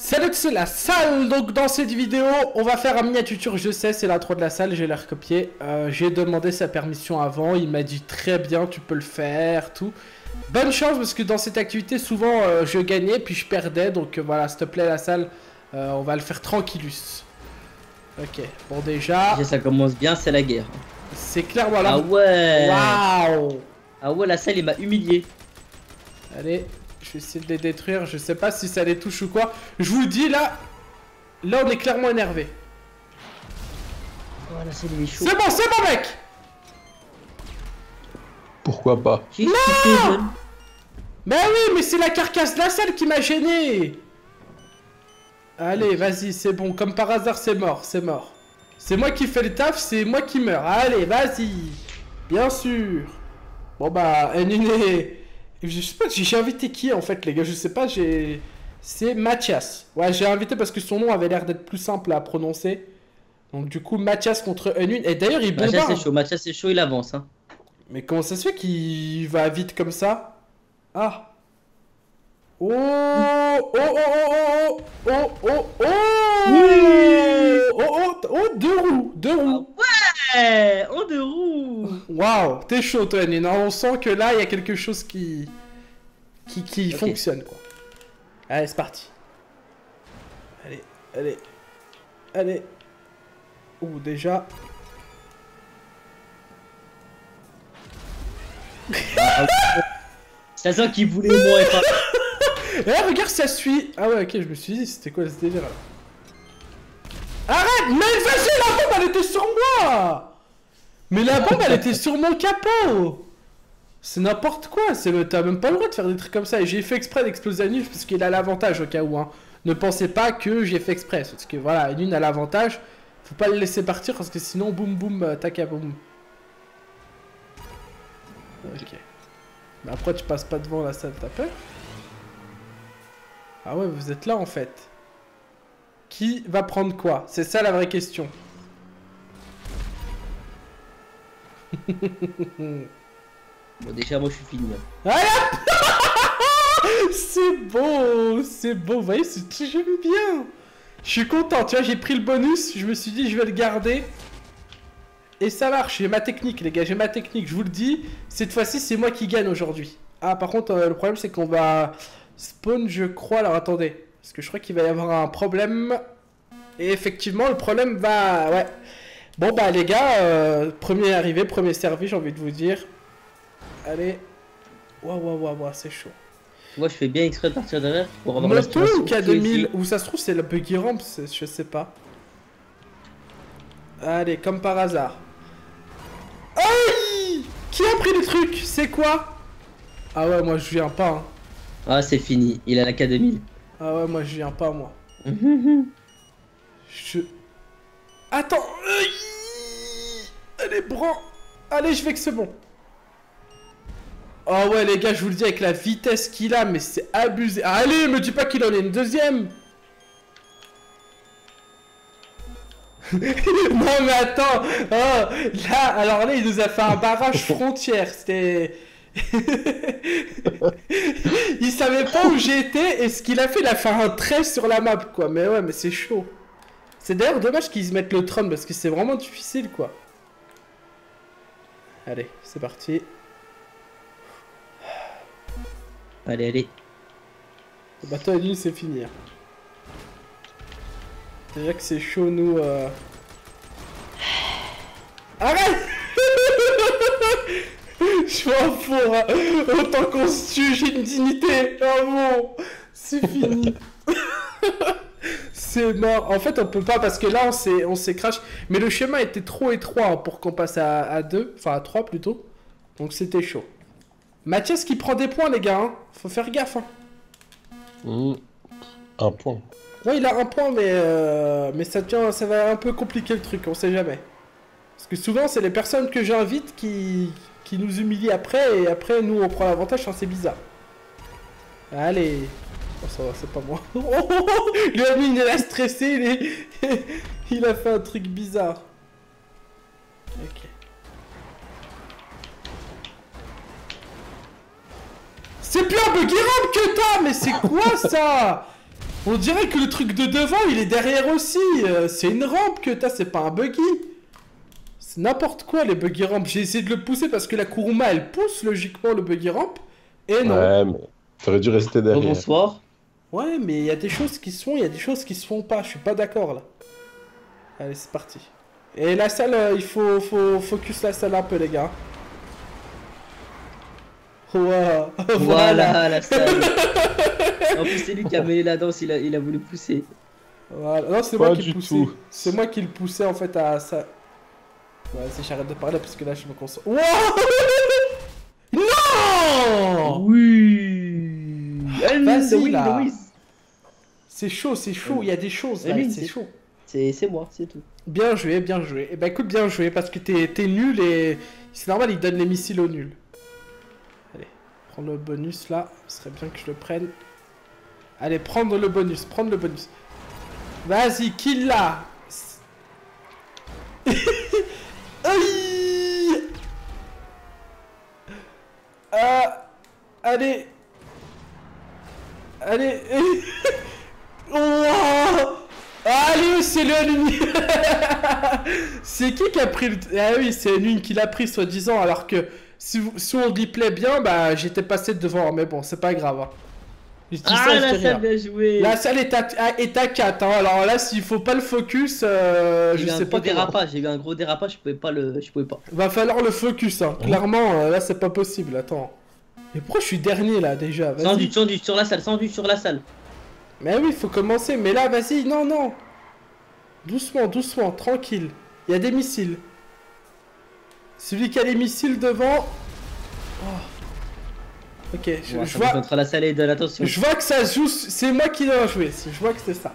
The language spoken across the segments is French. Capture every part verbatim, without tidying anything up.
Salut, c'est la salle. Donc dans cette vidéo on va faire un miniature. Je sais, c'est l'intro de la salle, j'ai l'air recopié. euh, J'ai demandé sa permission avant, il m'a dit très bien, tu peux le faire, tout. Bonne chance parce que dans cette activité souvent euh, je gagnais puis je perdais. Donc euh, voilà, s'il te plaît la salle, euh, on va le faire tranquillus. Ok, bon déjà... déjà ça commence bien, c'est la guerre. C'est clair, voilà. Ah ouais. Waouh. Ah ouais, la salle il m'a humilié. Allez, je vais essayer de les détruire, je sais pas si ça les touche ou quoi. Je vous le dis là, là on est clairement énervé. Oh la salle il est chaud. C'est bon, c'est bon mec. Pourquoi pas? J'ai quitté, jeune. Mais oui, mais c'est la carcasse de la salle qui m'a gêné. Allez, vas-y, c'est bon, comme par hasard c'est mort, c'est mort. C'est moi qui fais le taf, c'est moi qui meurs. Allez, vas-y. Bien sûr. Bon bah, Nune... Je sais pas, j'ai invité qui en fait les gars, je sais pas, j'ai... C'est Mathias. Ouais, j'ai invité parce que son nom avait l'air d'être plus simple à prononcer. Donc du coup, Mathias contre Unwin. Et d'ailleurs, il bombarde. Mathias c'est chaud, Mathias c'est chaud, il avance hein. Mais comment ça se fait qu'il va vite comme ça? Ah. Oh oh oh oh oh oh oh oh Oui. oh oh oh deux roues, deux roues. Ah ouais, en deux roues. Waouh, t'es chaud toi Nine. On sent que là il y a quelque chose qui qui, qui okay. fonctionne quoi. Allez c'est parti. Allez, allez, allez. Ouh déjà. Ça sent qu'il voulait moins pas. Eh regarde ça suit. Ah ouais ok, je me suis dit c'était quoi ce délire là. Arrête. Mais vas-y, la bombe elle était sur moi. Mais la bombe elle était sur mon capot. C'est n'importe quoi, c'est le... T'as même pas le droit de faire des trucs comme ça. Et j'ai fait exprès d'exploser Anus parce qu'il a l'avantage au cas où hein. Ne pensez pas que j'ai fait exprès. Parce que voilà, Anus a l'avantage. Faut pas le laisser partir parce que sinon boum boum tac boum. Ok. Mais après tu passes pas devant la salle, t'as peur? Ah ouais, vous êtes là en fait. Qui va prendre quoi? C'est ça la vraie question. Bon déjà moi je suis fini. Voilà. C'est beau, c'est beau, vous voyez, j'aime bien. Je suis content, tu vois, j'ai pris le bonus, je me suis dit je vais le garder. Et ça marche, j'ai ma technique les gars, j'ai ma technique, je vous le dis. Cette fois-ci c'est moi qui gagne aujourd'hui. Ah par contre euh, le problème c'est qu'on va spawn je crois, alors attendez. Parce que je crois qu'il va y avoir un problème. Et effectivement le problème va... Ouais. Bon bah les gars, euh, premier arrivé, premier servi j'ai envie de vous dire. Allez. Waouh waouh waouh waouh, c'est chaud. Moi je fais bien exprès de partir derrière pour avoir Moto la ou K deux mille, ou ça se trouve c'est la buggy ramp, je sais pas. Allez, comme par hasard. Aïe! Qui a pris le truc? C'est quoi? Ah ouais, moi je viens pas. Hein. Ah c'est fini, il a la K deux mille. Ah ouais, moi je viens pas moi. Je... Attends! Allez, bran! Allez, je vais que c'est bon. Oh ouais les gars, je vous le dis avec la vitesse qu'il a, mais c'est abusé. Allez, me dis pas qu'il en est une deuxième. Non mais attends, oh, là, alors là il nous a fait un barrage frontière, c'était... Il savait pas où j'étais et ce qu'il a fait, il a fait un trait sur la map quoi, mais ouais mais c'est chaud. C'est d'ailleurs dommage qu'ils se mettent le trône parce que c'est vraiment difficile quoi. Allez, c'est parti. Allez, allez. Le bateau à l'île, c'est fini. Déjà que c'est chaud, nous... Euh... Arrête. Je m'en fous, hein. Autant qu'on se tue, j'ai une dignité. Oh bon, c'est fini. C'est mort. En fait, on peut pas parce que là, on s'est on s'est crash. Mais le chemin était trop étroit hein, pour qu'on passe à, à deux. Enfin, à trois plutôt. Donc c'était chaud. Mathias qui prend des points les gars, hein. Faut faire gaffe hein. Mmh. Un point. Ouais il a un point mais euh, mais ça tient, ça va un peu compliquer le truc, on sait jamais. Parce que souvent c'est les personnes que j'invite qui qui nous humilient après et après nous on prend l'avantage, hein, c'est bizarre. Allez. Oh ça va, c'est pas moi. Oh, oh, oh, le ami il a stressé, il, est... il a fait un truc bizarre. Ok. C'est plus un buggy ramp que toi, mais c'est quoi ça? On dirait que le truc de devant, il est derrière aussi. Euh, c'est une rampe que t'as, c'est pas un buggy. C'est n'importe quoi, les buggy rampes. J'ai essayé de le pousser parce que la Kuruma, elle pousse logiquement le buggy ramp. Et non. Ouais, mais t'aurais dû rester derrière. Bonsoir. Ouais, mais il y a des choses qui se font, il y a des choses qui se font pas. Je suis pas d'accord, là. Allez, c'est parti. Et la salle, euh, il faut, faut focus la salle un peu, les gars. Wow. Voilà, voilà la salle. En plus, c'est lui qui a mené la danse, il a, il a voulu pousser. Voilà. Non, c'est Pas moi qui du le poussais. tout. C'est moi qui le poussais en fait à ça. Ouais, si j'arrête de parler parce que là je me concentre. Wow. Non. Oui. Vas-y, là. Louis. C'est chaud, c'est chaud, il y a des choses là, Louis, c'est chaud. C'est moi, c'est tout. Bien joué, bien joué. Et bah écoute, bien joué parce que t'es nul et c'est normal, il donne les missiles aux nuls. Allez, prendre le bonus là, ce serait bien que je le prenne. Allez, prendre le bonus, prendre le bonus. Vas-y, kill là. Aïe. Ah, allez. Allez. Oh. Allez, c'est le Nune. C'est qui qui a pris le... Ah oui, c'est Nune qui l'a pris, soi-disant, alors que si, vous... si on replay bien, bah j'étais passé devant, mais bon, c'est pas grave. Hein. Je dis Ah, ça, je la dis salle rien. bien jouée. La salle est à, est à quatre, hein. Alors là, s'il faut pas le focus, euh, J'ai je eu un sais gros pas comment. dérapage, j'ai eu un gros dérapage, je pouvais pas le... Je pouvais pas. Va falloir le focus, hein. Clairement, euh, là, c'est pas possible, attends. Mais pourquoi je suis dernier, là, déjà? Vas-y. Sandwich, sandwich sur la salle, sandwich sur la salle. Mais oui, faut commencer. Mais là, vas-y, non, non. Doucement, doucement, tranquille. Il y a des missiles. Celui qui a les missiles devant... Oh. Ok, je, Ouais, je ça vois... contre la salle et de l'attention. Je vois que ça se joue... C'est moi qui dois jouer. Je vois que c'est ça.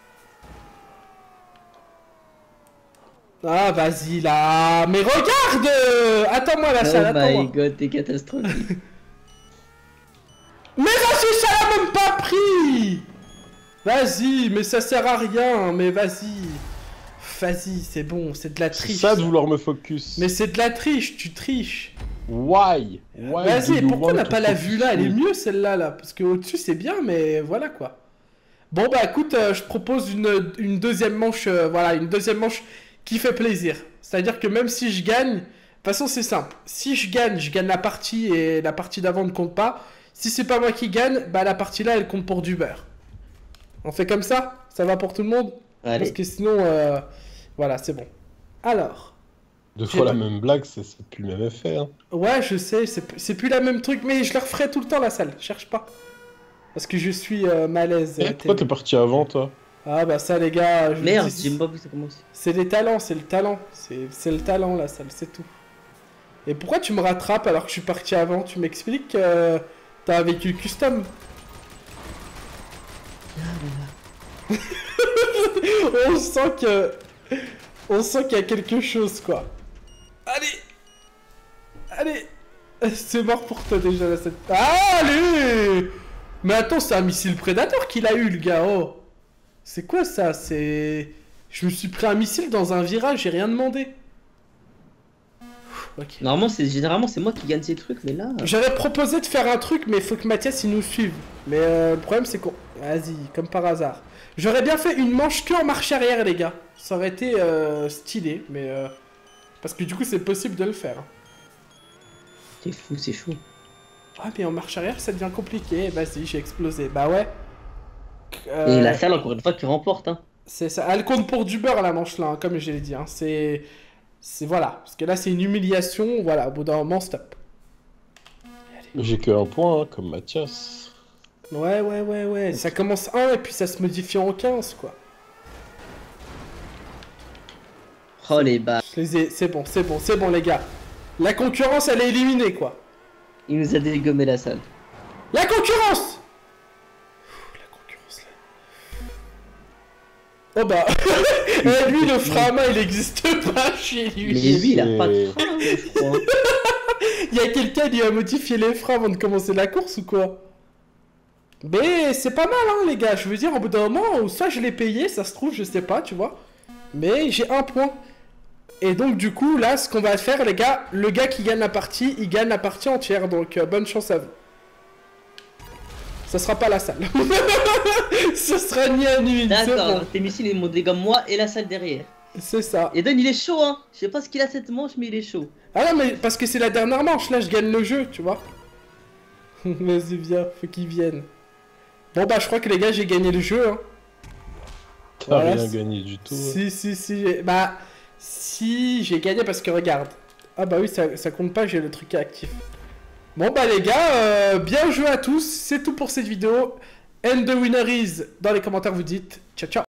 Ah, vas-y, là. Mais regarde. Attends-moi, la salle, Oh attends-moi. my god, t'es catastrophique. Mais vas-y, ça l'a même pas pris. Vas-y, mais ça sert à rien. Mais vas-y. Vas-y, c'est bon, c'est de la C'est triche. ça de vouloir me focus. Mais c'est de la triche, tu triches. Why? Why Vas-y, do et you pourquoi on want n'a to pas la focus vue là? Elle est me? mieux celle-là, là. Parce que au-dessus, c'est bien, mais voilà quoi. Bon, bah écoute, euh, je propose une, une deuxième manche. euh, voilà, une deuxième manche qui fait plaisir. C'est-à-dire que même si je gagne. De toute façon, c'est simple. Si je gagne, je gagne la partie et la partie d'avant ne compte pas. Si c'est pas moi qui gagne, bah la partie là, elle compte pour du beurre. On fait comme ça? Ça va pour tout le monde? Allez. Parce que sinon, euh, voilà, c'est bon. Alors. Deux J'ai fois pas- la même blague, c'est c'est plus le même effet. Hein. Ouais, je sais, c'est c'est plus la même truc, mais je le referai tout le temps la salle, cherche pas. Parce que je suis euh, malaise. Eh, euh, pourquoi télé. t'es parti avant, toi? Ah bah ça les gars, je vous Merde, dis, j'ai même pas vu ça commencer. c'est les talents, c'est le talent. C'est c'est le talent la salle, c'est tout. Et pourquoi tu me rattrapes alors que je suis parti avant? Tu m'expliques que t'as un véhicule custom? On sent que... On sent qu'il y a quelque chose, quoi. Allez. Allez. C'est mort pour toi, déjà, la cette... Ah, allez. Mais attends, c'est un missile prédateur qu'il a eu, le gars, oh. C'est quoi, ça? C'est... Je me suis pris un missile dans un virage, j'ai rien demandé. Ok. Normalement, c'est généralement c'est moi qui gagne ces trucs, mais là. J'avais proposé de faire un truc, mais il faut que Mathias il nous suive. Mais euh, le problème c'est qu'on... Vas-y, comme par hasard. J'aurais bien fait une manche que en marche arrière, les gars. Ça aurait été euh, stylé, mais... Euh... Parce que du coup c'est possible de le faire. C'est fou, c'est chaud. Ah mais en marche arrière ça devient compliqué. Vas-y, j'ai explosé. Bah ouais. Euh, Et la salle, encore une fois, qui remporte, hein. C'est ça. Elle compte pour du beurre la manche là, hein, comme je l'ai dit. Hein. C'est... C'est voilà. Parce que là c'est une humiliation. Voilà, au bout d'un moment, stop. J'ai que un point, hein, comme Mathias. Ouais, ouais, ouais, ouais. Ça commence un et puis ça se modifie en quinze, quoi. Oh les bas. Je les ai... C'est bon, c'est bon, c'est bon, les gars. La concurrence, elle est éliminée, quoi. Il nous a dégommé la salle. La concurrence. Ouh, la concurrence, là. Oh bah... Eh, lui, le frama, il existe pas chez lui. Mais lui, il a c'est- pas de frein, je crois. Il y a quelqu'un qui a modifié les freins avant de commencer la course ou quoi? Mais c'est pas mal, hein, les gars. Je veux dire, au bout d'un moment, soit je l'ai payé, ça se trouve, je sais pas, tu vois. Mais j'ai un point. Et donc, du coup, là, ce qu'on va faire, les gars, le gars qui gagne la partie, il gagne la partie entière. Donc, euh, bonne chance à vous. ça sera pas la salle. Ce sera ni un ni une, c'est D'accord, bon. tes missiles ils m'ont dégâts moi et la salle derrière. C'est ça. Et Dan il est chaud hein. Je sais pas ce qu'il a cette manche mais il est chaud. Ah non, mais parce que c'est la dernière manche, là, je gagne le jeu, tu vois. Vas-y, viens, faut qu'ils viennent. Bon, bah, je crois que les gars, j'ai gagné le jeu, hein. T'as Voilà, rien c'est- gagné du tout. hein. Si, si, si, j'ai- bah, si, j'ai gagné parce que regarde. Ah bah oui, ça, ça compte pas, j'ai le truc actif. Bon bah les gars, euh, bien joué à tous, c'est tout pour cette vidéo. And the winner is, dans les commentaires vous dites, ciao ciao.